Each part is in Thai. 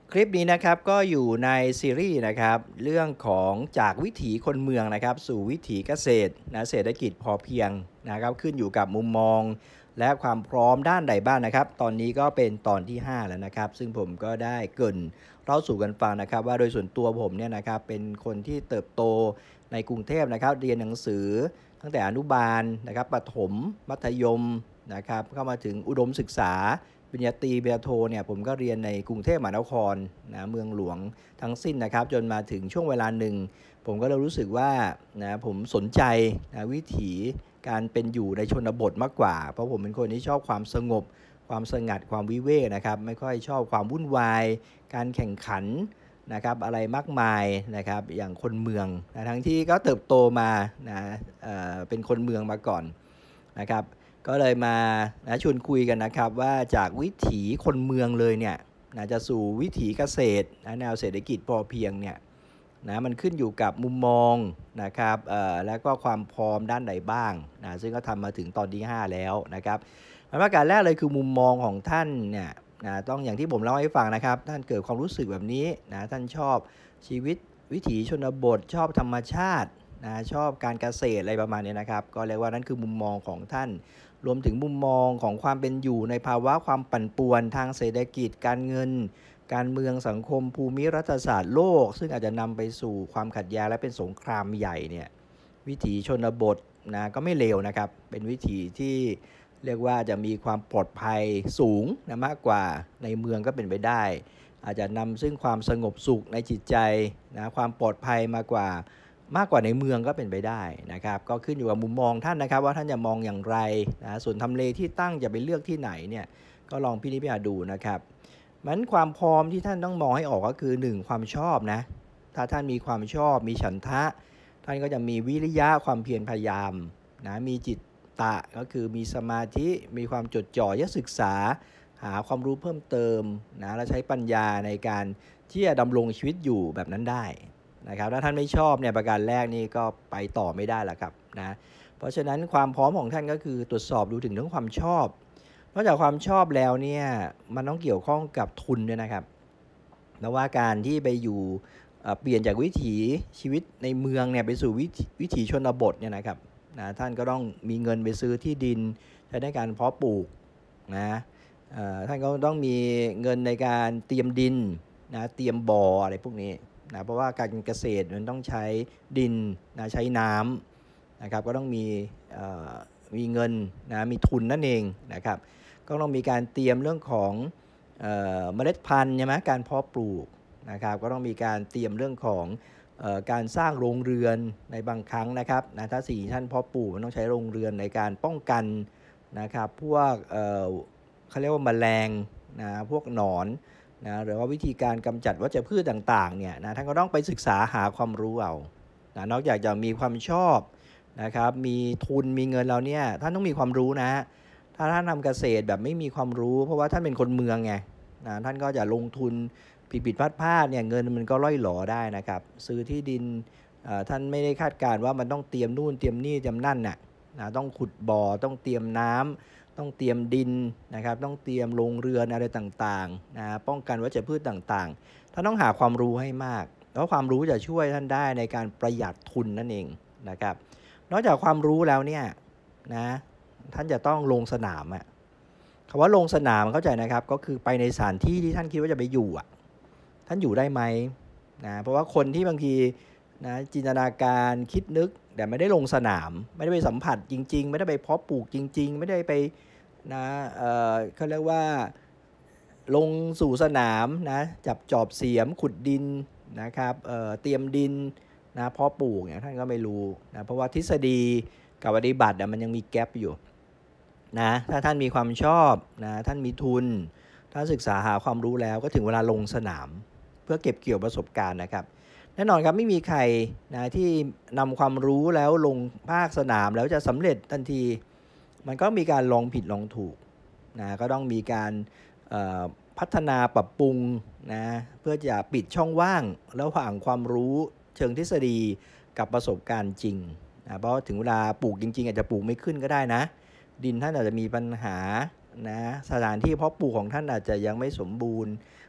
คลิปนี้นะครับก็อยู่ในซีรีส์นะครับเรื่องของจากวิถีคนเมืองนะครับสู่วิถีเกษตรเศรษฐกิจพอเพียงนะครับขึ้นอยู่กับมุมมองและความพร้อมด้านใดบ้างนะครับตอนนี้ก็เป็นตอนที่5แล้วนะครับซึ่งผมก็ได้เกริ่นเล่าสู่กันฟังนะครับว่าโดยส่วนตัวผมเนี่ยนะครับเป็นคนที่เติบโตในกรุงเทพนะครับเรียนหนังสือตั้งแต่อนุบาลนะครับประถมมัธยมนะครับเข้ามาถึงอุดมศึกษาปริญญาตรีปริญญาโทเนี่ยผมก็เรียนในกรุงเทพมหานครเมืองหลวงทั้งสิ้นนะครับจนมาถึงช่วงเวลาหนึ่งผมก็เลยรู้สึกว่าผมสนใจวิถีการเป็นอยู่ในชนบทมากกว่าเพราะผมเป็นคนที่ชอบความสงบความสงัดความวิเวกนะครับไม่ค่อยชอบความวุ่นวายการแข่งขันนะครับอะไรมากมายนะครับอย่างคนเมืองทั้งที่ก็เติบโตมาเป็นคนเมืองมาก่อนนะครับก็เลยมาชวนคุยกันนะครับว่าจากวิถีคนเมืองเลยเนี่ยจะสู่วิถีเกษตรแนวเศรษฐกิจพอเพียงเนี่ยมันขึ้นอยู่กับมุมมองนะครับแล้วก็ความพร้อมด้านไหนบ้างซึ่งก็ทำมาถึงตอนที่5แล้วนะครับประการแรกเลยคือมุมมองของท่านเนี่ยต้องอย่างที่ผมเล่าให้ฟังนะครับท่านเกิดความรู้สึกแบบนี้ท่านชอบชีวิตวิถีชนบทชอบธรรมชาติชอบการเกษตรอะไรประมาณนี้นะครับก็เรียกว่านั่นคือมุมมองของท่านรวมถึงมุมมองของความเป็นอยู่ในภาวะความปั่นป่วนทางเศรษฐกิจการเงินการเมืองสังคมภูมิรัฐศาสตร์โลกซึ่งอาจจะนำไปสู่ความขัดแย้งและเป็นสงครามใหญ่เนี่ยวิถีชนบทก็ไม่เลวนะครับเป็นวิถีที่เรียกว่าจะมีความปลอดภัยสูงมากกว่าในเมืองก็เป็นไปได้อาจจะนำซึ่งความสงบสุขในจิตใจความปลอดภัยมากกว่าในเมืองก็เป็นไปได้นะครับก็ขึ้นอยู่กับมุมมองท่านนะครับว่าท่านจะมองอย่างไรส่วนทำเลที่ตั้งจะไปเลือกที่ไหนเนี่ยก็ลองพิจารณาดูนะครับมันความพร้อมที่ท่านต้องมองให้ออกก็คือ1ความชอบนะถ้าท่านมีความชอบมีฉันทะท่านก็จะมีวิริยะความเพียรพยายามมีจิตตะก็คือมีสมาธิมีความจดจ่อศึกษาหาความรู้เพิ่มเติมและใช้ปัญญาในการที่จะดำรงชีวิตอยู่แบบนั้นได้นะครับถ้าท่านไม่ชอบเนี่ยประการแรกนี่ก็ไปต่อไม่ได้ละครับเพราะฉะนั้นความพร้อมของท่านก็คือตรวจสอบดูถึงเรื่องความชอบนอกจากความชอบแล้วเนี่ยมันต้องเกี่ยวข้องกับทุนด้วยนะครับแล้วว่าการที่ไปอยู่เปลี่ยนจากวิถีชีวิตในเมืองเนี่ยไปสู่วิถีชนบทเนี่ยนะครับท่านก็ต้องมีเงินไปซื้อที่ดินใช้ในการเพาะปลูกท่านก็ต้องมีเงินในการเตรียมดินเตรียมบ่ออะไรพวกนี้เพราะว่าการเกษตรมันต้องใช้ดินใช้น้ำนะครับก็ต้องมีเงินมีทุนนั่นเองนะครับก็ต้องมีการเตรียมเรื่องของเมล็ดพันธุ์ใช่ไหมการเพาะปลูกนะครับก็ต้องมีการเตรียมเรื่องของการสร้างโรงเรือนในบางครั้งนะครับถ้า4ท่านเพาะปลูกมันต้องใช้โรงเรือนในการป้องกันนะครับพวกเขาเรียกว่าแมลงพวกหนอนหรือว่าวิธีการกำจัดวัชพืชต่างๆเนี่ยท่านก็ต้องไปศึกษาหาความรู้เอานอกจากจะมีความชอบนะครับมีทุนมีเงินแล้วเนี่ยท่านต้องมีความรู้ถ้าท่านทำเกษตรแบบไม่มีความรู้เพราะว่าท่านเป็นคนเมืองไงท่านก็จะลงทุนผิดพลาดเนี่ยเงินมันก็ล่อยหลอได้นะครับซื้อที่ดินท่านไม่ได้คาดการณ์ว่ามันต้องเตรียมนู่นเตรียมนี่เตรียมนั่นต้องขุดบ่อต้องเตรียมน้ำต้องเตรียมดินนะครับต้องเตรียมโรงเรือนอะไรต่างๆป้องกันวัชพืชต่างๆท่านต้องหาความรู้ให้มากแล้วความรู้จะช่วยท่านได้ในการประหยัดทุนนั่นเองนะครับนอกจากความรู้แล้วเนี่ยท่านจะต้องลงสนามคำว่าลงสนามเข้าใจนะครับก็คือไปในสถานที่ที่ท่านคิดว่าจะไปอยู่ท่านอยู่ได้ไหมเพราะว่าคนที่บางทีจินตนาการคิดนึกแต่ไม่ได้ลงสนามไม่ได้ไปสัมผัสจริงๆไม่ได้ไปเพาะปลูกจริงๆไม่ได้ไปเขาเรียกว่าลงสู่สนามจับจอบเสียมขุดดินนะครับเตรียมดินเพาะปลูกเนี่ยท่านก็ไม่รู้เพราะว่าทฤษฎีกับปฏิบัติมันยังมีแกปอยู่ถ้าท่านมีความชอบท่านมีทุนท่านศึกษาหาความรู้แล้วก็ถึงเวลาลงสนามเพื่อเก็บเกี่ยวประสบการณ์นะครับแน่นอนครับไม่มีใครที่นำความรู้แล้วลงภาคสนามแล้วจะสำเร็จทันทีมันก็มีการลองผิดลองถูกก็ต้องมีการพัฒนาปรับปรุงเพื่อจะปิดช่องว่างระหว่างความรู้เชิงทฤษฎีกับประสบการณ์จริงเพราะถึงเวลาปลูกจริงๆอาจจะปลูกไม่ขึ้นก็ได้ดินท่านอาจจะมีปัญหาสถานที่เพาะปลูกของท่านอาจจะยังไม่สมบูรณ์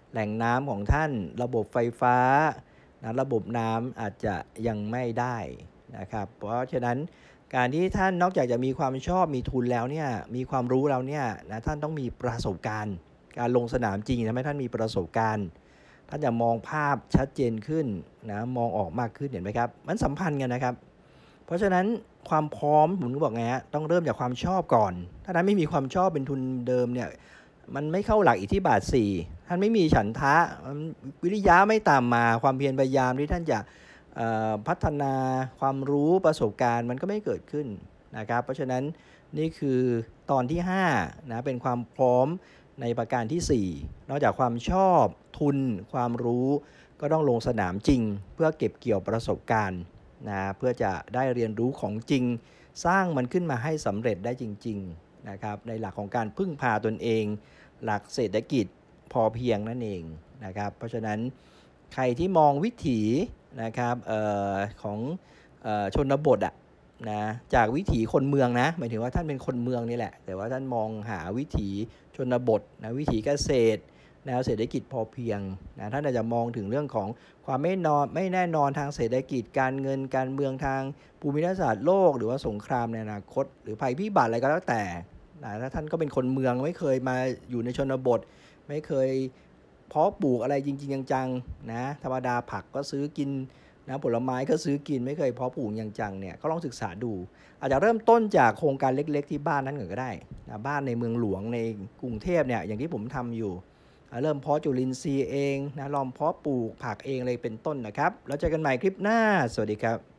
แหล่งน้ำของท่านระบบไฟฟ้านะระบบน้ำอาจจะยังไม่ได้นะครับเพราะฉะนั้นการที่ท่านนอกจากจะมีความชอบมีทุนแล้วเนี่ยมีความรู้แล้วเนี่ยนะท่านต้องมีประสบการณ์การลงสนามจริงทำให้ท่านมีประสบการณ์ท่านจะมองภาพชัดเจนขึ้นนะมองออกมากขึ้นเห็นไหมครับมันสัมพันธ์กันนะครับเพราะฉะนั้นความพร้อมผมก็บอกไงฮะต้องเริ่มจากความชอบก่อนถ้าท่านไม่มีความชอบเป็นทุนเดิมเนี่ยมันไม่เข้าหลักอิทธิบาท4ท่านไม่มีฉันทะวิริยะไม่ตามมาความเพียรพยายามที่ท่านจะพัฒนาความรู้ประสบการณ์มันก็ไม่เกิดขึ้นนะครับเพราะฉะนั้นนี่คือตอนที่5นะเป็นความพร้อมในประการที่4นอกจากความชอบทุนความรู้ก็ต้องลงสนามจริงเพื่อเก็บเกี่ยวประสบการณ์นะเพื่อจะได้เรียนรู้ของจริงสร้างมันขึ้นมาให้สำเร็จได้จริงๆนะครับในหลักของการพึ่งพาตนเองหลักเศรษฐกิจพอเพียงนั่นเองนะครับเพราะฉะนั้นใครที่มองวิถีนะครับของชนบทนะจากวิถีคนเมืองนะหมายถึงว่าท่านเป็นคนเมืองนี่แหละแต่ว่าท่านมองหาวิถีชนบทนะวิถีเกษตรแนวเศรษฐกิจพอเพียงนะท่านอาจจะมองถึงเรื่องของความไม่แน่นอนทางเศรษฐกิจการเงินการเมืองทางภูมิรัฐศาสตร์โลกหรือว่าสงครามในอนาคตหรือภัยพิบัติอะไรก็แล้วแต่นะถ้าท่านก็เป็นคนเมืองไม่เคยมาอยู่ในชนบทไม่เคยเพาะปลูกอะไรจริงๆจังๆนะธรรมดาผักก็ซื้อกินนะผลไม้ก็ซื้อกินไม่เคยเพาะปลูกอย่างจังเนี่ยก็ลองศึกษาดูอาจจะเริ่มต้นจากโครงการเล็กๆที่บ้านนั้นก่อนก็ได้นะบ้านในเมืองหลวงในกรุงเทพเนี่ยอย่างที่ผมทำอยู่เริ่มเพาะจุลินทรีย์เองนะลองเพาะปลูกผักเองเลยเป็นต้นนะครับแล้วเจอกันใหม่คลิปหน้าสวัสดีครับ